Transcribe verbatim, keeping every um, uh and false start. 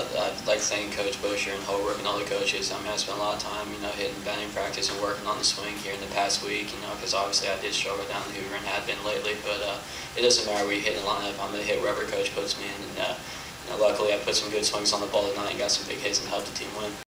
I'd like to thank Coach Busher and Holbrook and all the coaches. I mean, I spent a lot of time, you know, hitting batting practice and working on the swing here in the past week, you know, because obviously I did struggle down the Hoover and had been lately. But uh, it doesn't matter where you hit in the lineup. I'm going to hit wherever Coach puts me in. And uh, you know, luckily, I put some good swings on the ball tonight and got some big hits and helped the team win.